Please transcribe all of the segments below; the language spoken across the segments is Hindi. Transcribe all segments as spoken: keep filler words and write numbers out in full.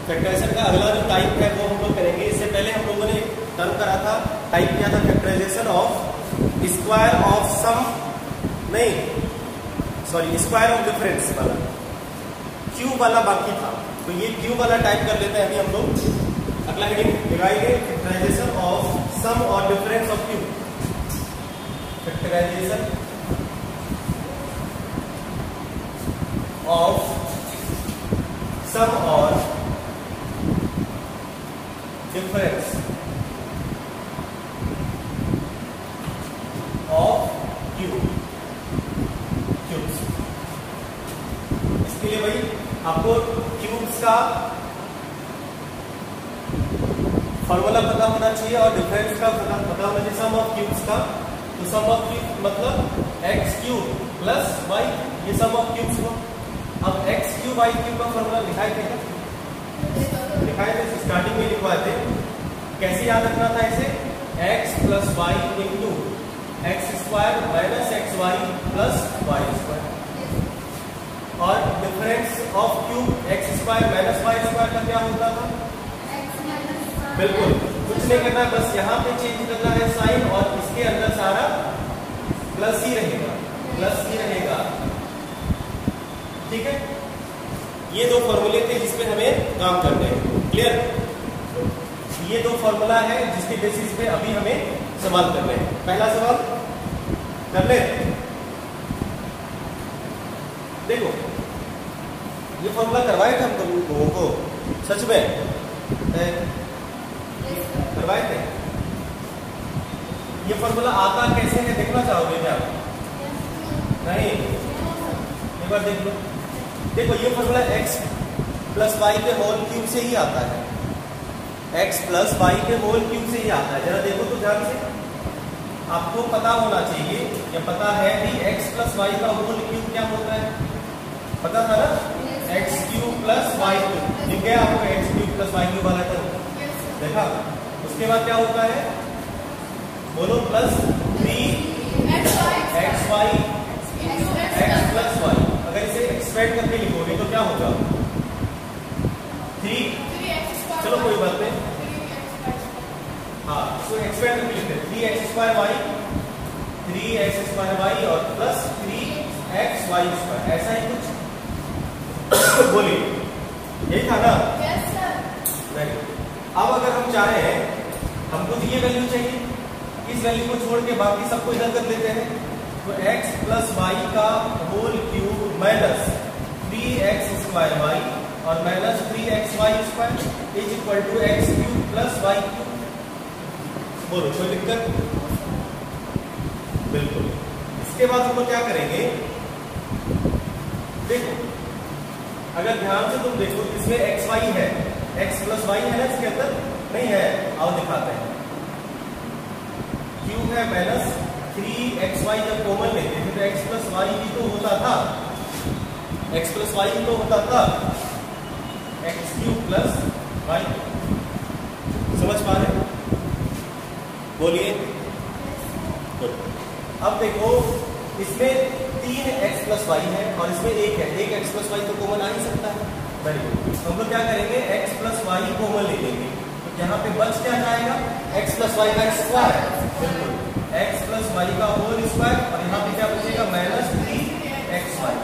फैक्टराइजेशन का अगला जो टाइप है वो हम लोग करेंगे। इससे पहले हम लोगों ने टर्म करा था, टाइप किया था factorization of square of sum, नहीं सॉरी स्क्वायर ऑफ डिफरेंस वाला, क्यूब वाला बाकी था, तो ये क्यूब वाला टाइप कर लेते हैं अभी हम लोग। अगला हेडिंग लगाएंगे फैक्टराइजेशन ऑफ सम और difference of cube. Factorization of sum और डिफरेंस ऑफ क्यूब क्यूब्स। इसके लिए भाई आपको क्यूब्स का फॉर्मूला पता होना चाहिए और डिफरेंस का पता पता होना चाहिए, सम ऑफ क्यूब्स का। तो सम ऑफ क्यूब मतलब एक्स क्यूब प्लस वाई, ये सम ऑफ क्यूब्स हुआ। अब एक्स क्यूब वाई क्यूब का फॉर्मूला लिखाए थे ना, लिखाए थे, स्टार्टिंग में लिखवाए थे। कैसे याद रखना था इसे, x plus Y into x square minus x Y plus Y square. और difference of cube x square minus y square का क्या होता था, बिल्कुल कुछ नहीं करना, बस यहाँ पे चेंज करना है साइन और इसके अंदर सारा प्लस ही रहेगा, प्लस ही रहेगा। ठीक है, ये दो फॉर्मूले थे जिसपे हमें काम करने हैं। क्लियर, ये दो फॉर्मूला है जिसके बेसिस पे अभी हमें सवाल करने हैं। पहला सवाल कर ले, देखो ये फॉर्मूला करवाए थे हम तुम लोगों को, सच में करवाए थे। ये फॉर्मूला आता कैसे है देखना चाहोगे क्या? नहीं, एक बार देख लो। देखो ये फॉर्मूला x प्लस वाई के होल क्यूब से ही आता है, x प्लस वाई के होल क्यूब से ही आता है। जरा देखो तो ध्यान से, आपको पता होना चाहिए, या पता है भी x प्लस वाई का होल क्यूब क्या होता है, पता था ना, x cube plus Y cube. दिख गया आपको x cube plus Y cube वाला टर्म, देखा। उसके बाद क्या होता है, बोलो, plus three x y x plus y. अगर इसे एक्सपेंड करके लिखोगे तो क्या होगा, थ्री, चलो कोई बात नहीं, हाँ इसको एक्सपेंड करके लिखते हैं, three x square y, three x square y और plus three x y square, ऐसा ही कुछ बोलिए, यही था ना? yes, नहीं। अब अगर हम चाहें, हमको तो ये वैल्यू चाहिए, इस वैल्यू को छोड़ के बाकी सबको इधर कर लेते हैं, तो x प्लस वाई का whole cube minus three x square y और minus three x y square is equal to x cube plus Y cube. बोलो कोई दिक्कत? बिल्कुल। इसके बाद हम लोग क्या करेंगे, देखो अगर ध्यान से तुम देखो, इसमें एक्स वाई है, x प्लस वाई है ना इसके अंदर, नहीं है, आओ दिखाते हैं। क्यूब है माइनस थ्री एक्स वाई, जब कॉमन लेते थे तो x प्लस वाई भी तो होता था, x प्लस वाई भी तो होता था, एक्स क्यूब प्लस वाई। समझ पा रहे? बोलिए। अब देखो इसमें तीन एक्स प्लस वाई है और इसमें एक है, एक एक्स प्लस वाई तो कॉमन आ ही सकता है। वेरी गुड, हम लोग क्या करेंगे, x प्लस वाई कॉमन ले लेंगे, तो यहाँ पे बच क्या जाएगा, x प्लस वाई का स्क्वायर, बिल्कुल x प्लस वाई का होल स्क्वायर, और यहाँ पे क्या बचेगा, माइनस थ्री एक्स वाई,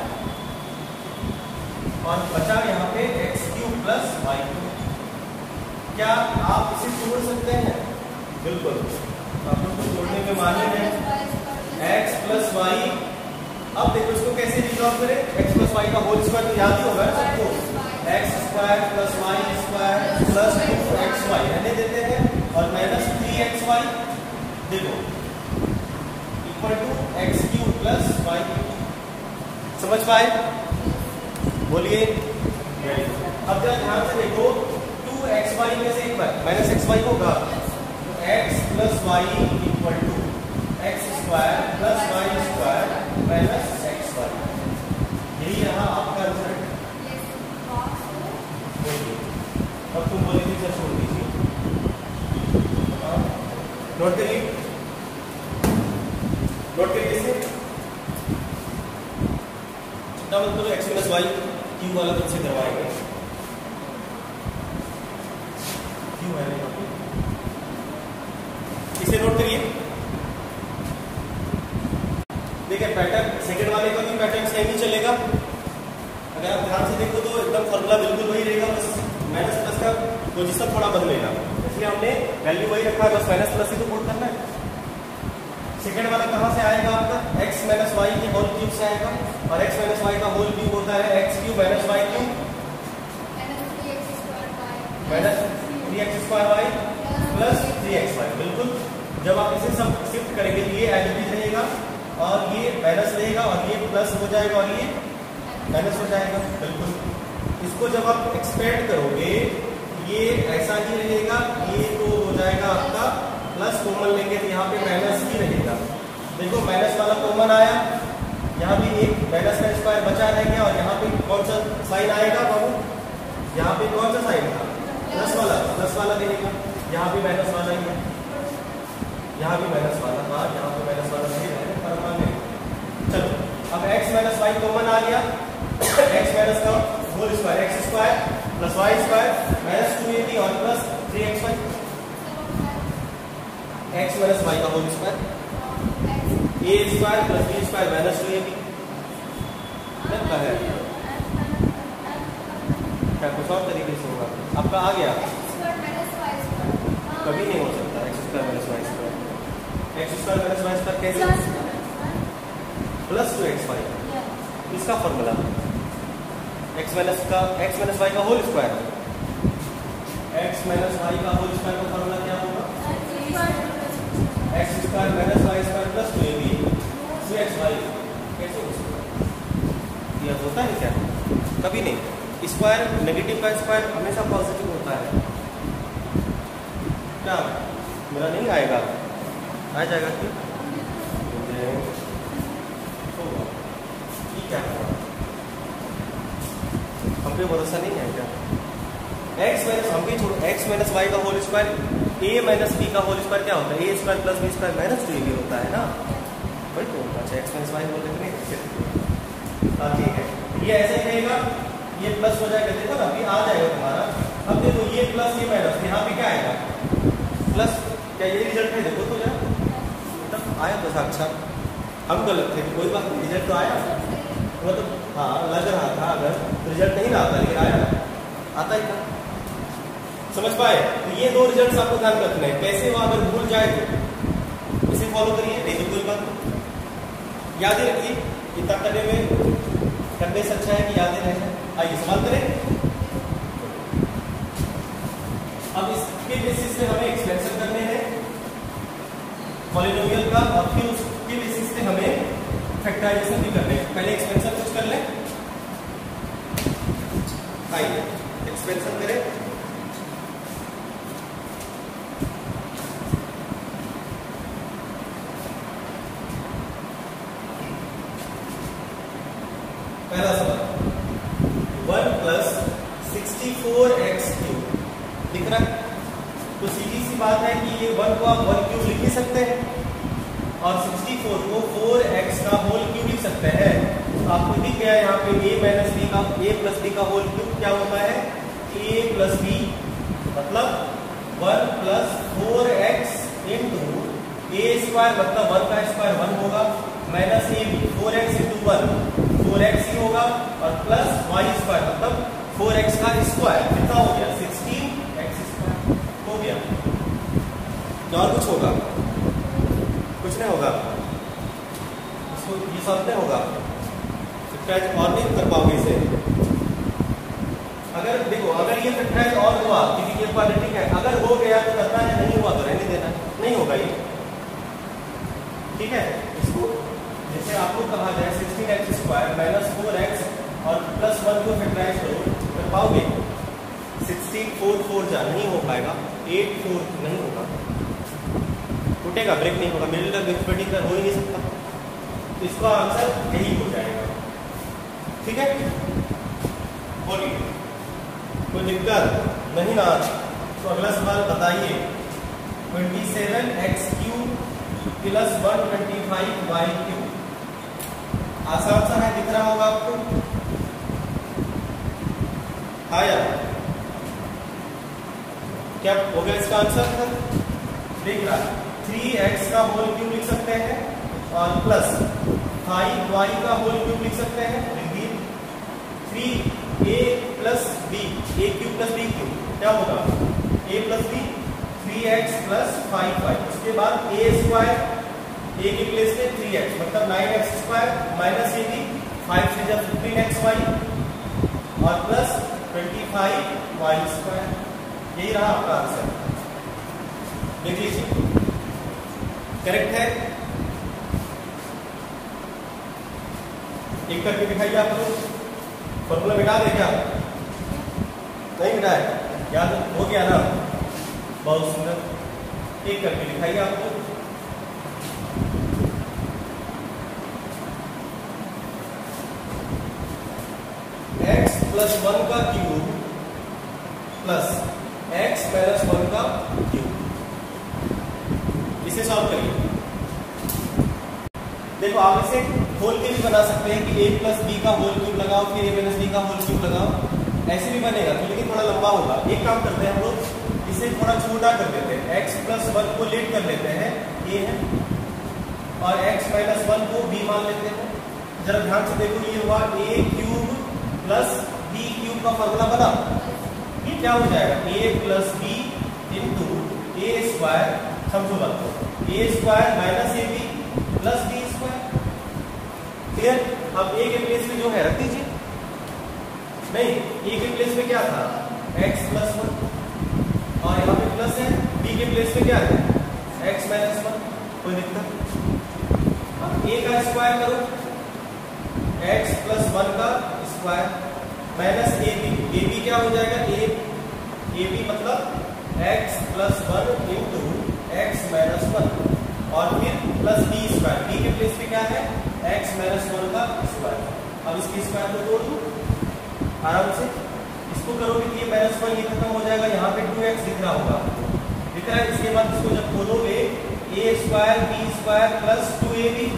और बचा यहाँ पे x cube plus Y cube. क्या आप इसे जोड़ सकते हैं? बिल्कुल, आप लोग को जोड़ने में माहिर है। x प्लस वाई, अब देखो इसको कैसे रिजॉल्व करें, x प्लस वाई का होल स्क्वायर तो याद ही होगा सबको, x square plus Y square plus two x y रहने देते हैं, और माइनस थ्री एक्स वाई, देखो equal to x cube plus Y cube. समझ पाए? बोलिए। अब जरा ध्यान से देखो, टू एक्स वाई में से एक बार माइनस एक्स वाई होगा, तो x plus Y equal to x square plus Y square minus x y. यही यहाँ आपका आंसर है। अब तुम बोले थे सर छोड़ दीजिए, नोट करिए, नोट करिए इसे। चिंता मत करो, एक्स प्लस वाई क्यू वाला तुमसे करवाएंगे। क्यू है यहाँ पे, इसे नोट करिए। देखिए पैटर्न सेकंड वाले का भी पैटर्न सेम ही चलेगा। अगर आप ध्यान से देखो तो एकदम फॉर्मूला बिल्कुल वही रहेगा, बस माइनस प्लस का पोजीशन थोड़ा बदलेगा, इसलिए हमने वैल्यू वही रखा है, बस माइनस प्लस ही तो पुट करना है। सेकंड वाला कहाँ से आएगा आपका, x माइनस वाई के होल क्यूब से आएगा, और x माइनस वाई का होल क्यूब होता है x cube minus y cube minus three x square y plus three x y. बिल्कुल, जब आप इसे सब शिफ्ट करेंगे तो ये एज इट इज रहेगा और ये माइनस रहेगा और ये प्लस हो जाएगा और ये माइनस हो जाएगा। बिल्कुल, इसको जब आप एक्सपेंड करोगे ये ऐसा ही रहेगा, ये तो हो जाएगा आपका प्लस, कॉमन लेंगे तो यहाँ पे माइनस ही रहेगा। देखो माइनस वाला कॉमन आया, यहाँ भी एक माइनस का स्क्वायर बचा रह गया, और यहाँ पे कौन सा साइन आएगा बाबू, यहाँ पे कौन सा साइन था, प्लस वाला, प्लस वाला रहेगा, यहाँ भी माइनस वाला ही है, यहाँ भी माइनस वाला था, यहाँ पे माइनस वाला नहीं है, पर मान लेंगे। चलो अब x माइनस वाई कॉमन आ गया, x माइनस का whole square x square plus Y square minus two A B और plus three x y, x minus y का whole square a square plus B square minus two A b. लगता है क्या कुछ और तरीके से होगा, आपका आ गया, कभी नहीं हो सकता x square minus y square, x square minus y square कैसे, प्लस टू एक्स वाई, इसका फॉर्मूला x माइनस का x माइनस वाई का whole square, x minus y का होल स्क्वायर का फॉर्मूला क्या होगा, x square minus y square plus two A B two x y. कैसे हो सकता यह होता है क्या, कभी नहीं। स्क्वायर नेगेटिव का स्क्वायर हमेशा पॉजिटिव होता है, क्या मेरा नहीं आएगा, आ जाएगा क्यों, क्या हम पे भरोसा नहीं है क्या, x माइनस हम भी छोड़ो, x माइनस वाई का whole square a minus b का होल स्क्वायर क्या होता है, a square plus B square minus two A b होता है ना, वही तो होता है x माइनस वाई बोल देते हैं। हाँ ठीक है, ये ऐसे ही रहेगा, ये प्लस हो जाएगा, देखो ना अभी आ जाएगा तुम्हारा। अब देखो ये प्लस ये माइनस, यहाँ पे क्या आएगा प्लस, क्या ये रिजल्ट है, देखो तो यार मतलब आया तो साक्षात, हम गलत थे, कोई बात नहीं, रिजल्ट तो आया, मतलब हाँ लग रहा था, अगर रिजल्ट नहीं रहा था लेकिन आया, आता ही था, समझ पाए। तो ये दो रिजल्ट्स आपको ध्यान रखने हैं, कैसे वो अगर भूल जाए तो इसे फॉलो करिए, नहीं तो कोई बात नहीं, याद ही रखिए, किताब करने में करने से अच्छा है कि यादें रह जाए। आइए सवाल करें। अब इसके बेसिस पे हमें एक्सपेंशन करने हैं पॉलिनोमियल का, और फिर उसके बेसिस पे हमें फैक्टराइजेशन भी करने हैं। पहले एक्सपेंशन कुछ कर लें, आइए एक्सपेंशन करें। पहला सवाल, one plus sixty four x cube दिख रहा है, तो सीधी सी बात है कि ये वन को आप वन क्यूब लिख ही सकते हैं और सिक्सटी फोर को फोर एक्स का होल क्यूब लिख सकते हैं। तो आपको दिख गया यहाँ पे a माइनस बी का a प्लस बी का होल क्यूब क्या होता है, a प्लस बी, मतलब one plus four x into ए स्क्वायर, मतलब वन का स्क्वायर वन होगा, माइनस ए b four x into one four x ही होगा, और प्लस वाई स्क्वायर मतलब फोर एक्स का स्क्वायर, कितना हो गया सिक्सटीन एक्स स्क्वायर हो गया। क्या और कुछ होगा, कुछ नहीं होगा, इसको ये सब नहीं होगा, फैक्टराइज और नहीं कर पाओगे इसे। अगर देखो अगर ये फैक्टराइज और हुआ क्योंकि ये क्वाड्रेटिक है, अगर हो गया तो करना है, नहीं हुआ तो रहने देना, नहीं होगा ये, ठीक है। इसको जैसे आपको कहा जाए sixteen x square minus four x और प्लस वन को फैक्टराइज करो, कर पाओगे, सिक्सटीन फोर फोर जा नहीं हो पाएगा, एट फोर नहीं होगा, टूटेगा, ब्रेक नहीं होगा, मिडिल तक डिफरेंट हो ही नहीं सकता, तो इसका आंसर यही हो जाएगा, ठीक है। बोलिए कोई दिक्कत नहीं ना, तो अगला सवाल बताइए, twenty seven x cube plus one twenty five y cube, आसान सा है, दिख रहा होगा आपको, आया क्या हो गया इसका आंसर? देख रहा है थ्री एक्स का होल क्यूब लिख सकते हैं और प्लस फाइव वाई का होल क्यूब लिख सकते हैं, लिख दिए। Three a plus b, a cube plus b cube क्या होगा? A plus b, three x plus five y. उसके बाद ए स्क्वायर, ए के प्लेस में थ्री एक्स मतलब नाइन एक्स स्क्वायर माइनस ए बी, फाइव से जब फिफ्टीन एक्स वाई और plus twenty five Y square. यही रहा आपका आंसर, देख लीजिए करेक्ट है। एक करके दिखाइए आप लोग। फॉर्मूला मिटा दे क्या? नहीं मिटाए, याद हो गया ना? बहुत सुंदर। एक करके दिखाइए आप लोग। एक्स प्लस वन का cube plus x minus one का क्यूब, इसे सॉल्व करिए। देखो आप इसे होल के भी बना सकते हैं कि a प्लस बी का होल क्यूब लगाओ फिर a माइनस बी का होल क्यूब लगाओ, ऐसे भी बनेगा तो, लेकिन थोड़ा लंबा होगा। एक काम करते हैं हम लोग, इसे थोड़ा छोटा कर देते हैं। x प्लस वन को लेट कर लेते हैं, a है, और x माइनस वन को b मान लेते हैं। जरा ध्यान से देखो, ये हुआ a cube plus b cube का फॉर्मूला बना। ये क्या हो जाएगा? a plus B into A square, समझो बात को, a square minus A B plus B square. Clear? अब ए के प्लेस में जो है रख दीजिए। नहीं, ए के प्लेस में क्या था? x प्लस वन, और यहाँ पे प्लस है। b के प्लेस में क्या है? x minus one. कोई दिक्कत? अब a का स्क्वायर करो, x प्लस वन का square minus A B, a b क्या हो जाएगा? a, ए बी मतलब x plus one into x minus one, और फिर प्लस बी स्क्वायर। बी के प्लेस पे क्या है? x माइनस वन का स्क्वायर। अब इसकी स्क्वायर को तोड़ दो आराम से, इसको करोगे कि ये माइनस वन ये खत्म हो जाएगा, यहाँ पे टू एक्स दिख रहा होगा, दिख रहा है। इसके बाद इसको जब खोलोगे a square B square plus two A B,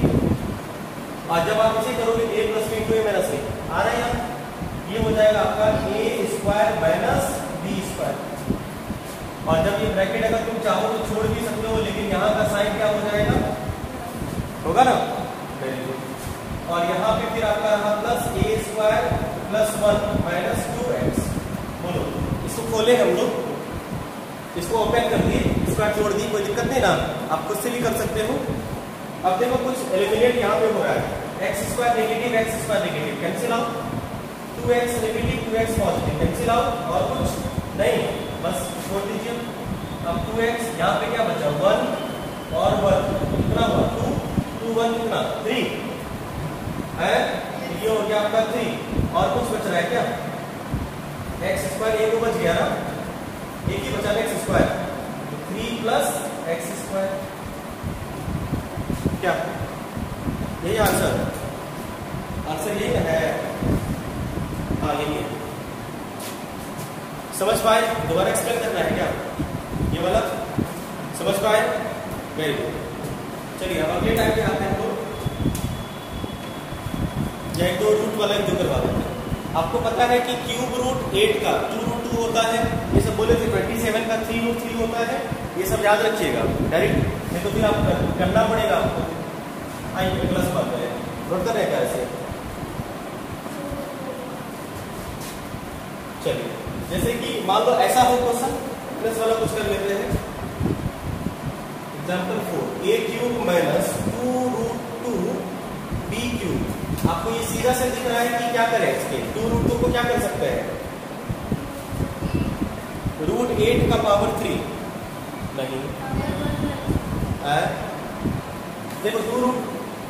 और जब आप इसे करोगे a plus b two A minus a आ रहा है यहाँ, ये हो जाएगा आपका ए स्क्वायर माइनस बी स्क्वायर। और जब ये ब्रैकेट अगर तुम चाहो तो छोड़ भी सकते हो, लेकिन यहाँ का साइन क्या हो जाएगा? होगा ना? Very good. और यहाँ पे फिर आपका रहा plus a square plus one minus two x. बोलो, इसको खोले हम लोग, इसको ओपन कर दिए, स्क्वायर छोड़ दी, कोई दिक्कत नहीं ना, आप खुद से भी कर सकते हो। अब देखो कुछ एलिमिनेट यहाँ पे हो रहा है, x square negative x square negative cancel out, two x negative two x positive cancel out, और कुछ नहीं, बस छोड़ दीजिए। अब टू एक्स यहाँ पे क्या बचा? वन और वन कितना हुआ? टू, टू वन कितना? थ्री है, ये हो गया आपका थ्री। और कुछ बच रहा है क्या? एक्स स्क्वायर, एक को बच गया ना, एक ही बचा x square, three plus x square. क्या यही आंसर? आंसर यही है। हाँ यही है। समझ पाए? दोबारा एक्सप्लेन करना है क्या ये वाला? समझ पाए? Very good. चलिए अब अगले टाइम पे आते हैं, तो एक दो रूट वाला एक दो करवा देते हैं। आपको पता है कि क्यूब रूट एट का टू रूट टू होता है, ये सब बोले थे। ट्वेंटी सेवन का थ्री रूट थ्री होता है, ये सब याद रखिएगा डायरेक्ट, नहीं तो फिर आप करना पड़ेगा आपको। आइए प्लस बात करें, नोट कर रहे हैं ऐसे। चलिए जैसे कि मान लो ऐसा हो क्वेश्चन, प्लस वाला कुछ कर लेते हैं। Example four, a cube minus two root two b cube. आपको ये सीधा से दिख रहा है कि क्या करें इसके? टू रूट टू को क्या कर सकते हैं? रूट एट का पावर थ्री नहीं है। देखो टू रूट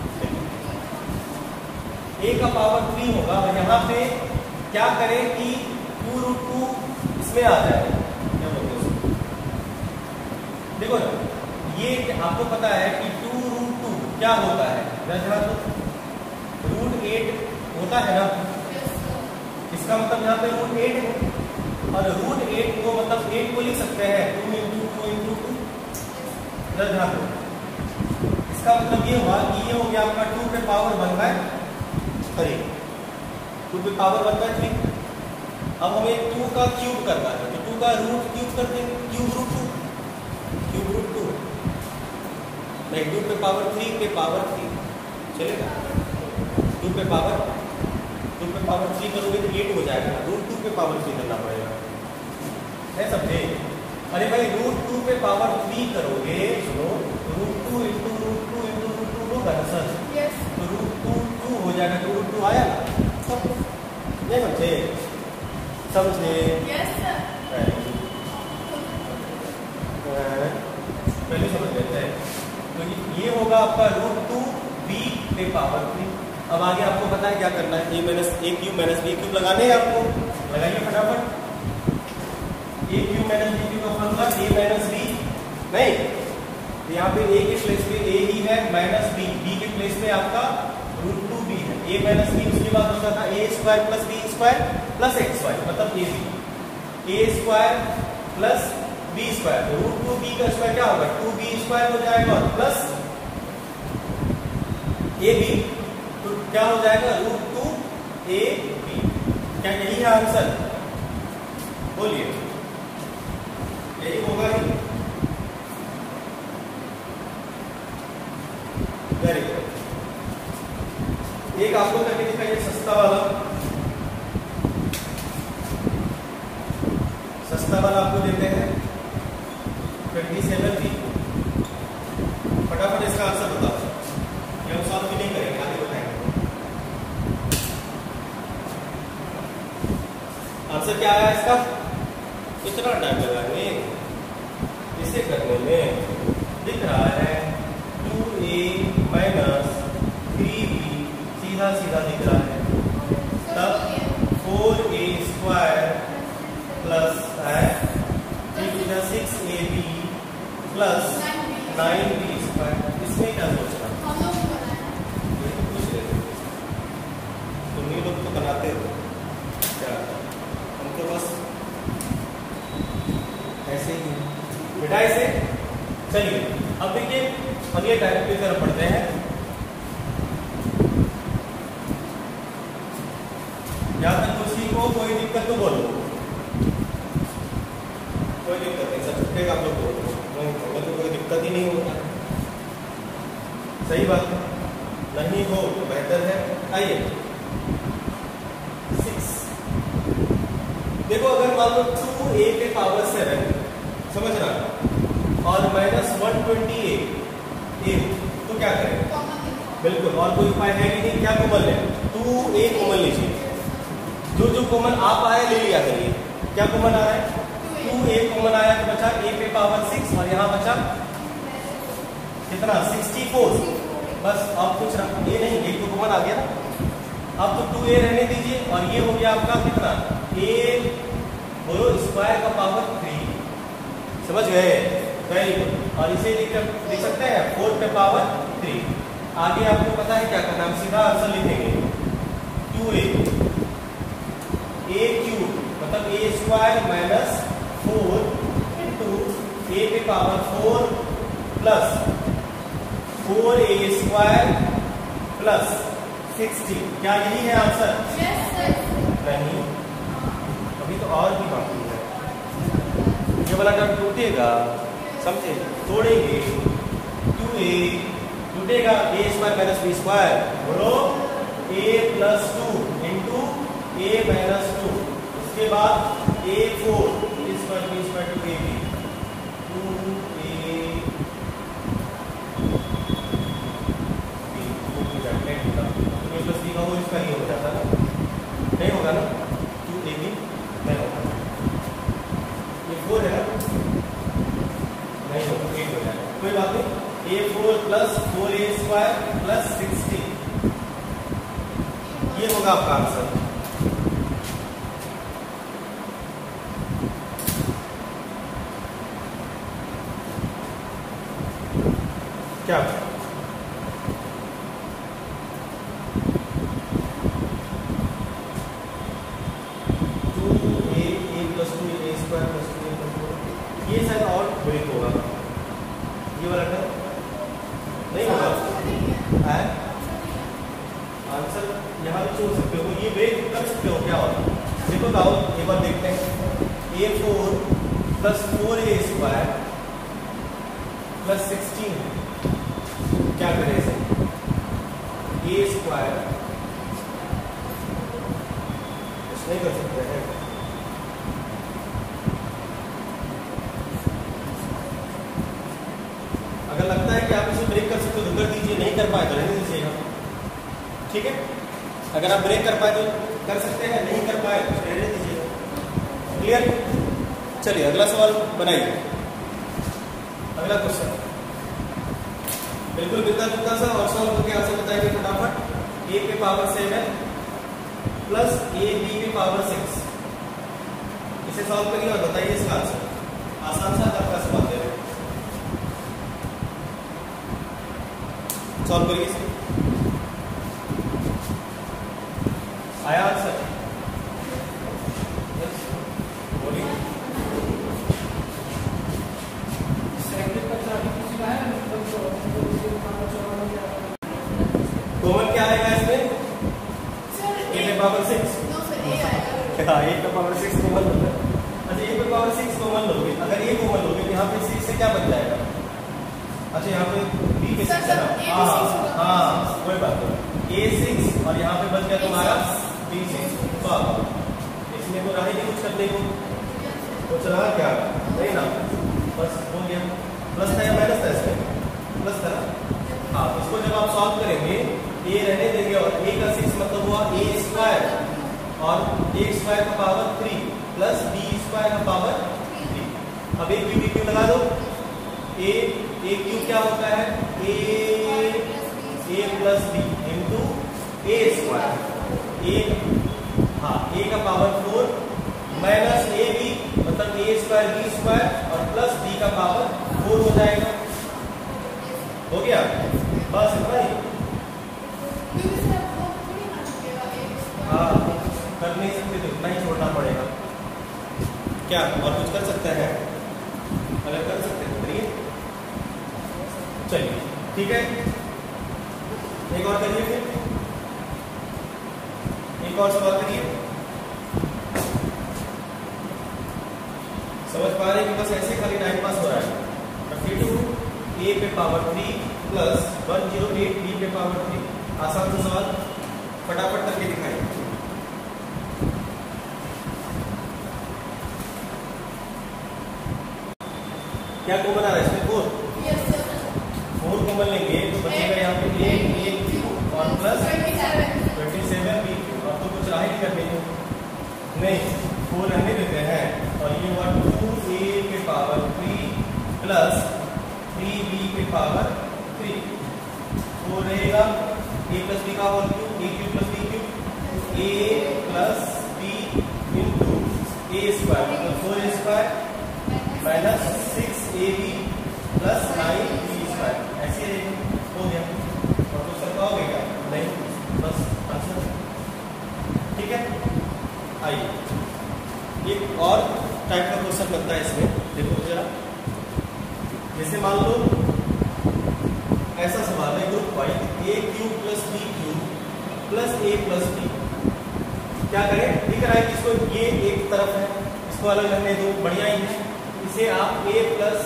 ए का पावर थ्री होगा, और यहाँ पे क्या करें कि टू रूट टू इसमें आ जाए, क्या बोलते हैं उसको? देखो ना, ये आपको पता है कि टू रूट टू क्या होता है? तो रूट एट होता है ना, इसका मतलब यहाँ पे रूट एट है, और रूट एट को मतलब एट को लिख सकते हैं two into two into two. ध्यान दो, इसका मतलब ये हुआ कि ये हो गया आपका टू पे power one by three, two पे पावर वन बाय थ्री। अब हमें टू का क्यूब करना है, तो टू का रूट क्यूब कर देंगे, cube root two, cube root two नहीं, टू पे पावर थ्री पे पावर थ्री चलेगा, टू पे पावर टू पे पावर थ्री करोगे तो एट हो जाएगा, रूट टू पे पावर थ्री करना पड़ेगा, है समझे? अरे भाई रूट टू पे पावर थ्री करोगे, सुनो, root two into root two into root two होगा ना सर, yes. तो रूट टू टू हो जाएगा, तो रूट टू आया ना, नहीं समझे? समझे? yes, पहले समझ लेते हैं। तो ये होगा आपका रूट टू बी पे पावर थ्री। अब आगे आपको पता है क्या करना है, A minus A cube minus B cube लगाने हैं आपको, लगाइए फटाफट। A cube minus B cube का फॉर्मूला ए माइनस बी, नहीं तो यहाँ पे ए के प्लेस पे ए ही है, माइनस बी, बी के प्लेस पे आपका रूट टू बी है, ए माइनस बी, उसके बाद होता था A square plus B square plus x square, मतलब A B, A square plus B square, तो रूट टू बी का स्क्वायर क्या होगा, टू बी स्क्वायर हो जाएगा और प्लस ए बी, तो क्या हो जाएगा, रूट टू ए बी। क्या यही है आंसर? बोलिए, यही होगा ही। Very good. एक आपको करके दिखाइए सस्ता वाला, सस्ता वाला आपको देते हैं ट्वेंटी सेवन बी। फटाफट इसका आंसर बताओ, ये हम सॉल्व भी नहीं करेंगे, आगे बताएंगे। आंसर क्या आया इसका? कितना टाइम लगाएंगे इसे करने में? दिख रहा है टू ए माइनस थ्री बी, सीधा सीधा दिख रहा है, तब फोर ए स्क्वायर प्लस है six A B plus nine B square. इसमें क्या सोचना, ये तो पूछ रहे थे तुम ही लोग, तो बनाते हो क्या, हम तो बस ऐसे ही बेटा ऐसे। चलिए अब देखिए अगले डायरेक्ट की तरफ पढ़ते हैं। या तक खुशी को कोई दिक्कत तो बोलो, कोई दिक्कत नहीं, सब छुट्टेगा आप लोग को, हमें तो कोई दिक्कत ही नहीं होता, सही बात है, नहीं हो तो बेहतर है। आइए सिक्स, देखो अगर मान लो टू ए के पावर सेवन, समझ रहा, और minus one twenty A A, तो क्या करें? बिल्कुल, और कोई उपाय है कि नहीं, क्या कॉमन है? टू ए कॉमन लीजिए, जो जो कॉमन आप आया ले लिया करिए। क्या कॉमन आ रहा है? टू ए कॉमन आया तो बचा ए पे पावर सिक्स, और यहाँ बचा कितना, सिक्सटी फोर। बस अब कुछ ये नहीं, एक तो कॉमन आ गया ना, अब तो टू ए रहने दीजिए, और ये हो गया आपका कितना, ए बोलो स्क्वायर का पावर थ्री, समझ गए? Very good. और इसे लिख सकते हैं फोर पे पावर थ्री। आगे आपको पता है क्या करना, हम सीधा आंसर लिखेंगे टू ए ए क्यूब, मतलब A square minus four into A पे power four plus four A square plus sixty. क्या यही है आंसर? yes, sir. नहीं, अभी तो और भी बाकी है, ये वाला टर्म टूटेगा, समझे? तोड़ेंगे, टू ए टूटेगा, A square minus B square, बोलो A plus two into A minus two, उसके बाद A four square B square two A B, two A B plus B का वो इसका ही हो जाता ना, नहीं होगा ना, टू ए बी नहीं होगा, ये फोर है ना, नहीं होगा, एट हो जाएगा, कोई बात नहीं। A four plus four A square plus sixty, ये होगा आपका आंसर। क्या two A A plus two A square plus two A plus two, ये शायद और ब्रेक होगा, ये वाला टर्म नहीं होगा, है आंसर यहाँ भी छोड़ सकते हो, ये ब्रेक कर सकते हो, क्या होगा देखो, आओ एक बार देखते हैं। A four plus four A square plus sixteen है। क्या करें इसे? ए स्क्वायर कुछ नहीं कर सकते हैं। अगर लगता है कि आप इसे ब्रेक कर सकते हो तो कर दीजिए, नहीं कर पाए तो रहने दीजिएगा। ठीक है, अगर आप ब्रेक कर पाए तो कर सकते हैं, नहीं कर पाए तो रहने दीजिएगा। क्लियर? चलिए अगला सवाल बनाइए। अगला क्वेश्चन बिल्कुल मिलता जुलता सा और सॉल्व करके आंसर बताएंगे फटाफट। ए पे power seven plus A B पे पावर सिक्स, इसे सॉल्व करिए और बताइए इसका आंसर। आसान सा आपका सवाल दे रहे हैं, सॉल्व करिए इसे। आया आंसर? बोलिए। कॉमन क्या आएगा इसमें? ए पे पावर सिक्स। हाँ, ए पे पावर सिक्स कॉमन होता है। अच्छा, ए पे पावर सिक्स कॉमन लोगे, अगर ए कॉमन लोगे तो यहाँ पे सिक्स से क्या बच जाएगा? अच्छा, यहाँ पे बी पे सिक्स है ना? हाँ हाँ, कोई बात नहीं। ए सिक्स और यहाँ पे बच गया तुम्हारा बी सिक्स। तो इसमें तो रहा ही नहीं कुछ करने को, कुछ रहा क्या? नहीं ना, बस हो गया। प्लस था या माइनस था इसमें? प्लस था। हाँ, इसको जब आप सॉल्व करेंगे ए रहने देंगे और ए का सिक्स मतलब हुआ ए स्क्वायर और ए स्क्वायर का power three plus B square का पावर थ्री। अब ए क्यू बी क्यू लगा दो। ए ए क्यू क्या होता है? A A plus B into A square. A हाँ, ए का power four minus A B मतलब ए स्क्वायर बी स्क्वायर और प्लस बी का पावर फोर हो जाएगा। हो गया? बस इतना ही। हाँ, कर नहीं सकते तो इतना ही छोड़ना पड़ेगा। क्या और कुछ कर सकते हैं? अगर कर सकते हैं करिए। चलिए ठीक है, एक और करिए, फिर एक और सवाल करिए। समझ पा रहे हैं कि बस ऐसे खाली टाइम पास हो रहा है। फिर टू ए पे power three plus one zero eight B पे पावर थ्री। आसान सा सवाल, फटाफट करके दिखाइए। क्या कॉमन आ रहा है इसमें? फोर। फोर कॉमन लेंगे तो बचेगा यहाँ पे ए ए क्यू और plus twenty seven B cube. अब तो कुछ राह ही करने को नहीं, फोर रहने देते हैं और ये हुआ टू ए पे power three plus three B पे पावर थ्री। फोर रहेगा ए प्लस बी का whole cube, A cube plus B cube, A plus B into A square मतलब four A square minus six A B plus nine B square. ऐसे हो गया। और कुछ कर पाओगे क्या? नहीं, बस आंसर। ठीक है, आइए एक और टाइप का क्वेश्चन बनता है इसमें। देखो जरा, जैसे मान लो ऐसा सवाल है group wise A cube plus B cube plus A plus B. क्या करें? दिख रहा है कि इसको ये एक तरफ है, इसको अलग रहने दो, बढ़िया ही है। इसे आप a plus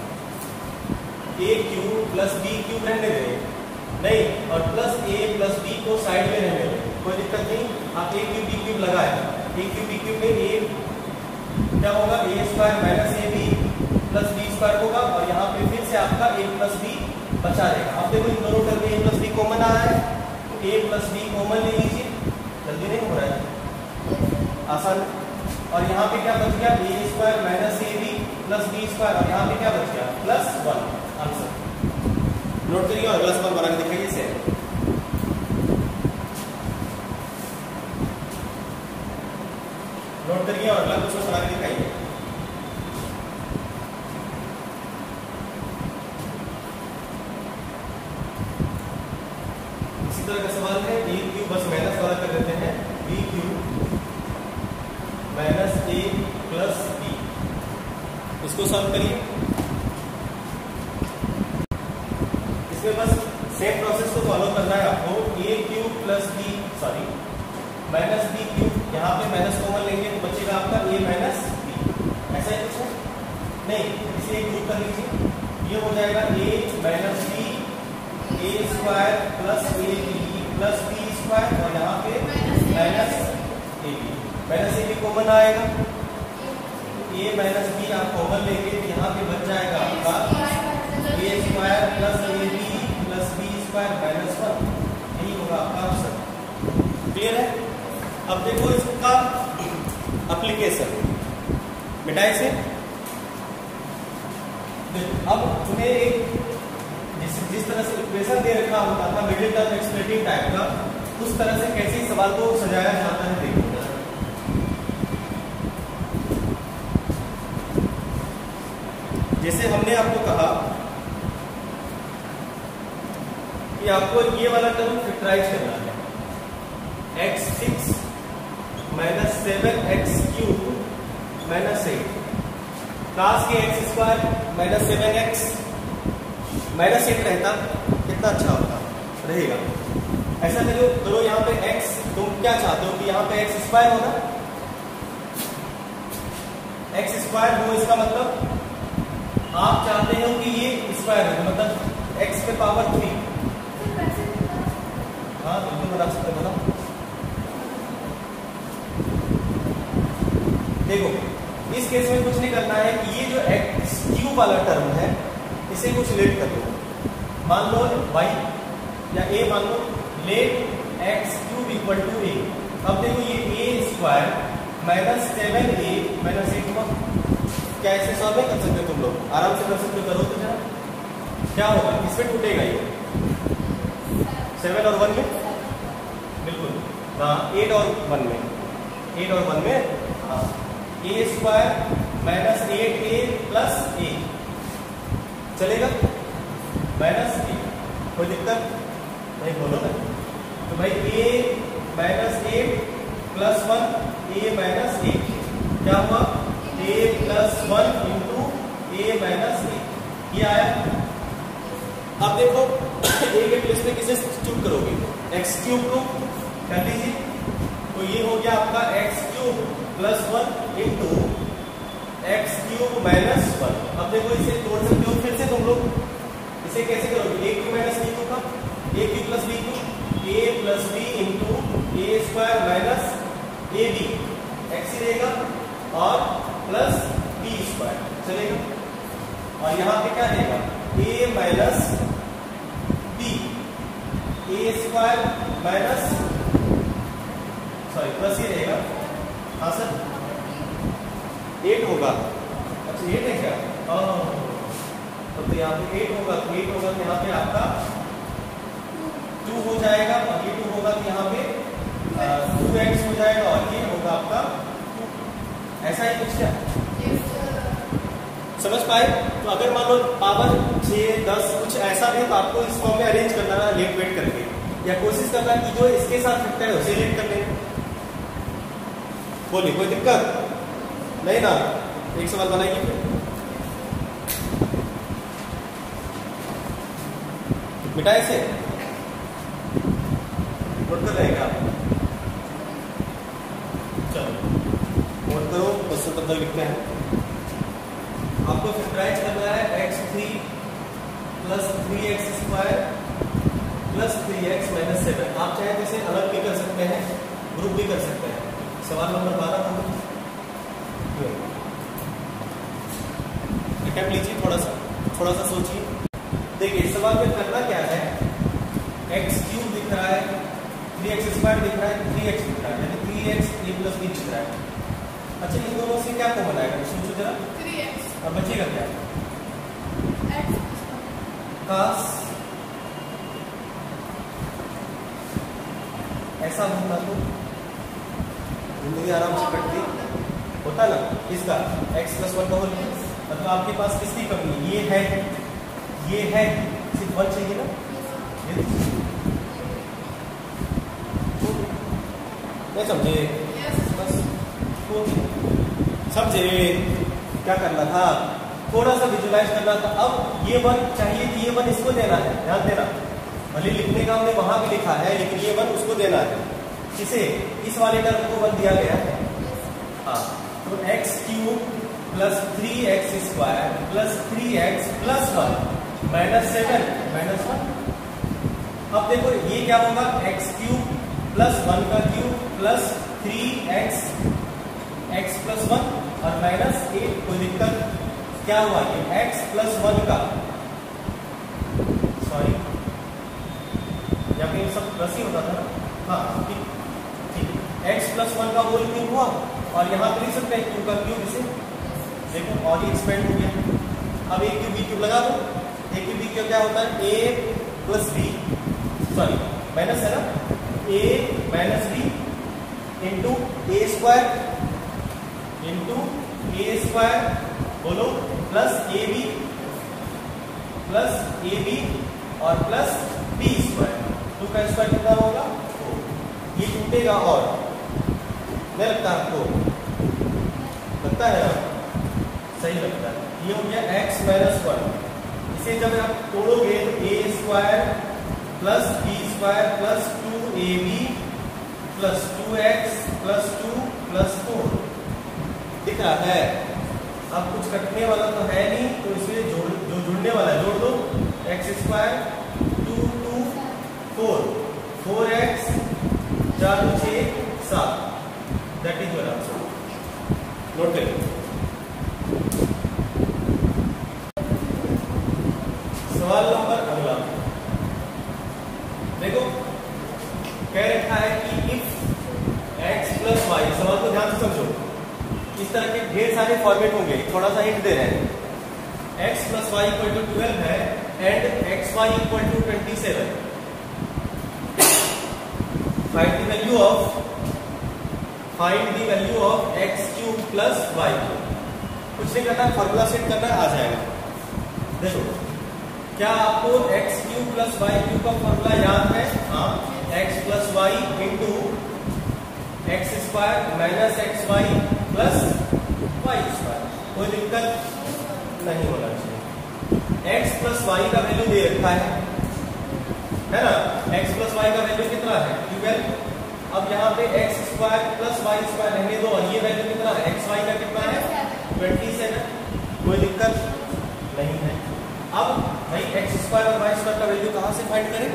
A cube plus B cube रहने दें, नहीं, और प्लस ए प्लस बी को साइड में रहने दें, कोई दिक्कत नहीं। आप ए क्यू बी क्यू लगाए, ए क्यू बी क्यू में ए क्या होगा? A square minus A B plus B square होगा और यहाँ पे फिर से आपका ए प्लस बी बचा रहेगा। अब देखो इन दोनों टर्म में ए प्लस बी कॉमन आ रहा है, तो ए प्लस बी कॉमन ले लीजिए। जल्दी नहीं हो रहा है, आसान। और यहाँ पे क्या बच गया? A square minus A B plus B square और यहाँ पे क्या बच गया? Plus one. आंसर नोट करिए और अगला सवाल बना के दिखाइए इसे। नोट करिए और अगला क्वेश्चन बना के दिखाइए। इसी तरह का सवाल है, ए क्यू बस माइनस वाला कर देते हैं, B cube minus A plus B. इसको सॉल्व करिए। इसमें बस सेम प्रोसेस को फॉलो करना है आपको। A cube plus B sorry minus B cube, यहाँ पे माइनस कॉमन लेंगे तो बचेगा आपका ए माइनस बी। ऐसा ही कुछ है नहीं, इसे एक ग्रुप कर लीजिए, ये हो जाएगा A minus B A square plus A B plus B square और यहाँ पे माइनस ए बी, माइनस ए बी कॉमन आएगा, ए माइनस बी आप कॉमन लेंगे तो यहाँ पे बच जाएगा आपका ए square plus A B plus B square minus one, यही होगा आपका आंसर। क्लियर है? अब देखो इसका एप्लीकेशन, मिटाए से अब तुम्हें एक जिस जिस तरह से इक्वेशन दे रखा होता था मिडिल टर्म एक्सप्रेटिव टाइप का, उस तरह से कैसे सवाल को सजाया जाता है देखो। जैसे हमने आपको कहा कि आपको ये वाला टर्म फैक्टराइज करना है, X six minus seven x cube minus eight, काश के X square minus seven X minus eight रहता कितना अच्छा होता रहेगा। ऐसा करो करो यहाँ पे x, तुम क्या चाहते हो कि यहाँ पे एक्स स्क्वायर होगा, एक्स स्क्वायर हो, इसका मतलब आप चाहते हो कि ये स्क्वायर है, मतलब x पे पावर थ्री। हाँ बिल्कुल बना सकते, बना देखो इस केस में कुछ नहीं करना है कि ये जो एक्स क्यूब वाला टर्म है इसे कुछ लेट कर लो, मान लो y या a मान लो, let X cube equal to A. अब देखो ये A square minus seven A minus eight हुआ, क्या ऐसे सॉल्व नहीं कर सकते तुम लोग? आराम से कर सकते, करो तो जरा। क्या होगा इसमें टूटेगा ये सेवन और वन में, बिल्कुल हाँ एट और वन में, एट और वन में हाँ, A square minus eight A plus A चलेगा, माइनस ए, कोई दिक्कत नहीं, बोलो ना। तो भाई A minus eight plus one A minus eight क्या हुआ, A plus one into A minus eight, ये आया। अब देखो ए के प्लेस में किसे सब्स्टिट्यूट करोगे, एक्स क्यूब को कर लीजिए, तो ये हो गया आपका X cube plus one into X cube minus one. अब देखो इसे तोड़ सकते हो फिर से तुम लोग, इसे कैसे करोगे, A cube minus B cube का, A cube plus B cube, A plus B into A square minus A B, X ही रहेगा और प्लस बी स्क्वायर चलेगा, और यहाँ पे क्या रहेगा A minus B A square minus sorry plus ही रहेगा, हाँ सर एट होगा, अच्छा एट है क्या, तो, तो यहाँ पे एट होगा, तो एट होगा तो यहाँ पे आपका टू हो जाएगा, और ये टू होगा तो यहाँ पे टू एक्स हो जाएगा, और ये होगा आपका टू। ऐसा ही कुछ क्या समझ पाए? तो अगर मान लो पावर छः दस कुछ ऐसा भी तो आपको इस फॉर्म में अरेंज करना है लेट वेट करके, या कोशिश करना कि जो इसके साथ फिट है उसे लेट कर लें। बोलिए कोई दिक्कत नहीं ना? एक सवाल बनाइए फिर, मिटाए से नोट कर रहेगा, चलो नोट करो, बस तब तक लिखते हैं। आपको फैक्टराइज करना है X three plus three x square plus three X minus seven. आप चाहे तो इसे अलग भी कर सकते हैं, ग्रुप भी कर सकते हैं। सवाल नंबर बारह को अटेम्प्ट लीजिए, थोड़ा सा थोड़ा सा सोचिए। देखिए सवाल में करना क्या है, एक्स क्यूब दिख रहा है, थ्री एक्स स्क्वायर दिख रहा है, थ्री एक्स दिख रहा है, यानी three X A plus B दिख रहा है। अच्छा इन दोनों से क्या कॉमन आएगा, सोचो जरा, थ्री एक्स, अब बचेगा क्या, एक्स काश ऐसा होता तो जिंदगी आराम से कटती होता ना। इसका x प्लस वन का होल, मतलब आपके पास किसकी कमी है, ये है ये है, सिर्फ वन चाहिए ना, नहीं समझे? बस समझे क्या करना था, थोड़ा सा विजुलाइज करना था। अब ये वन चाहिए कि ये वन इसको देना है, ध्यान देना, भले लिखने का हमने वहां भी लिखा है लेकिन ये वन उसको देना है, किसे, इस वाले टर्म को वन दिया गया है। हाँ तो X cube plus three x square plus three x plus one minus seven minus one. अब देखो ये क्या होगा, एक्स क्यूब प्लस वन का cube plus three X X plus one और माइनस एट। कोई दिक्कत? क्या हुआ, ये एक्स प्लस वन का, सॉरी यहाँ पे सब प्लस ही होता था ना, हाँ ठीक ठीक, एक्स प्लस वन का होल क्यूब हुआ और यहाँ पे लिख सकते हैं क्यूब का क्यूब इसे देखो, और ये एक्सपेंड हो गया। अब ए क्यूब बी क्यूब लगा दो, ए क्यूब बी क्यूब क्या होता है, A plus B, sorry minus है ना, A minus B into A square into A square, बोलो, plus A B plus A B और प्लस बी स्क्वायर। टू का स्क्वायर कितना होगा, ये टूटेगा और नहीं लगता आपको, लगता है ना, सही लगता है। ये हो गया x माइनस वन, इसे जब आप तोड़ोगे तो A square plus B square plus two A B plus two X plus two plus four दिख रहा है। अब कुछ कटने वाला तो है नहीं, तो इसलिए जोड़, जो जुड़ने वाला है जोड़ दो, X square two two four four X चार छः सात, that is your answer. Note करिए। सवाल नंबर अगला देखो, कह रखा है कि इफ x प्लस वाई, सवाल को ध्यान से समझो, इस तरह के ढेर सारे फॉर्मेट होंगे, थोड़ा सा हिंट दे रहे हैं। x plus Y equal to twelve है and X Y equal to twenty seven. Find the value of find the value of X cube plus Y cube. कुछ नहीं करना, फॉर्मूला सेट करना, आ जाएगा। देखो, क्या आपको x cube plus Y cube का फॉर्मूला याद है? हाँ, X plus Y into x square minus x Y plus Y square. कोई दिक्कत नहीं होना चाहिए। एक्स प्लस वाई का वैल्यू दे रखा है है ना, एक्स प्लस वाई का वैल्यू कितना है, ट्वेल्व। अब यहाँ पे X square plus Y square रहने दो, और ये वैल्यू कितना है, एक्स वाई का कितना है, ट्वेंटी सेवन। कोई दिक्कत नहीं है। अब भाई एक्स स्क्वायर और वाई स्क्वायर का वैल्यू कहाँ से फाइंड करें,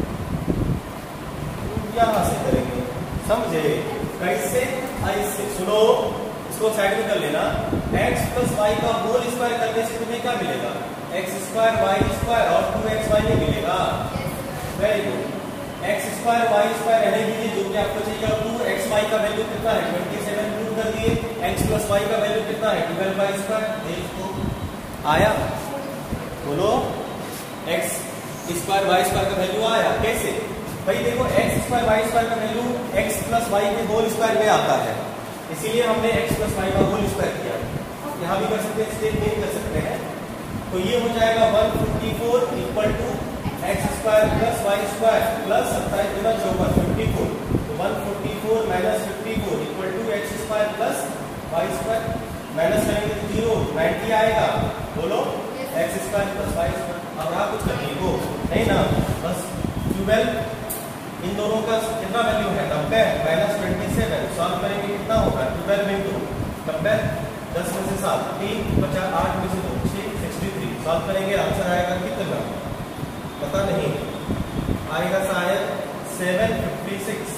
यहां से करेंगे, समझे? कैसे? ऐसे सुनो, इसको साइड में कर लेना। एक्स प्लस वाई का होल स्क्वायर करने से तुम्हें क्या मिलेगा, एक्स स्क्वायर वाई स्क्वायर और टू एक्स वाई नहीं मिलेगा। Very good. X square Y square रहने दीजिए, जो कि आपको चाहिए। और टू एक्स वाई का वैल्यू कितना है, ट्वेंटी सेवन प्रूव कर दिए। एक्स प्लस वाई का वैल्यू कितना है, ट्वेल्व वाई स्क्वायर। देखो आया, बोलो, एक्स स्क्वायर वाई स्क्वायर का वैल्यू आया। कैसे भाई, देखो एक्स स्क्वायर वाई स्क्वायर का वैल्यू एक्स प्लस वाई के होल स्क्वायर में आता है, इसीलिए हमने एक्स प्लस वाई का होल स्क्वायर किया। यहाँ भी कर सकते हैं, स्टेप में कर सकते हैं। तो ये हो जाएगा one fifty four equal to x square plus Y square plus सत्ताईस गुना चौवन फिफ्टी फोर। तो one fifty four minus fifty four equal to x square plus Y square. Minus करेंगे तो जीरो, नाइन्टी आएगा। बोलो, x square plus Y square. अब आप कुछ करने को नहीं ना, बस ट्वेल्व, इन दोनों का कितना वैल्यू है, नब्बे माइनस ट्वेंटी सेवन। सॉल्व करेंगे कितना होगा, ट्वेल्व इंटू नब्बे, दस में से सात, तीन पचास, आठ में से दो, छः, सिक्सटी थ्री। सॉल्व करेंगे, आंसर आएगा कितना, पता नहीं, आएगा शायद सेवन फिफ्टी सिक्स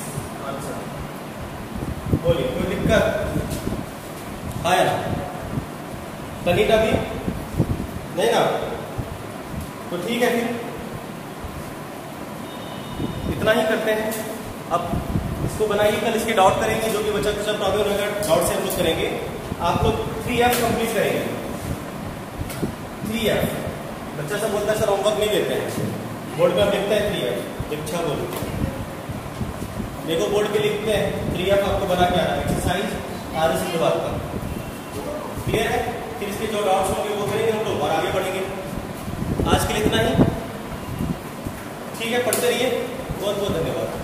आंसर। बोलिए, कोई दिक्कत आया? तनिका भी नहीं ना, तो ठीक है, फिर इतना ही करते हैं। अब इसको बनाइए, कल इसके डाउट करेंगे, जो कि बच्चा कुछ प्रॉब्लम रहेगा डाउट से हम लोग करेंगे। आप लोग थ्री एफ कंप्लीट करेंगे। थ्री एफ बच्चा सब बोलता है सर होमवर्क नहीं देते हैं, बोर्ड पे आप लिखते हैं थ्री एफ, अच्छा बोलो, देखो बोर्ड पे लिखते हैं थ्री एफ आपको बना के आना, एक्सरसाइज आधे से दो बार का। क्लियर है? फिर इसके जो डाउट्स होंगे वो करेंगे हम लोग और आगे बढ़ेंगे। आज के लिए इतना ही, ठीक है, पढ़ते रहिए। बहुत बहुत धन्यवाद।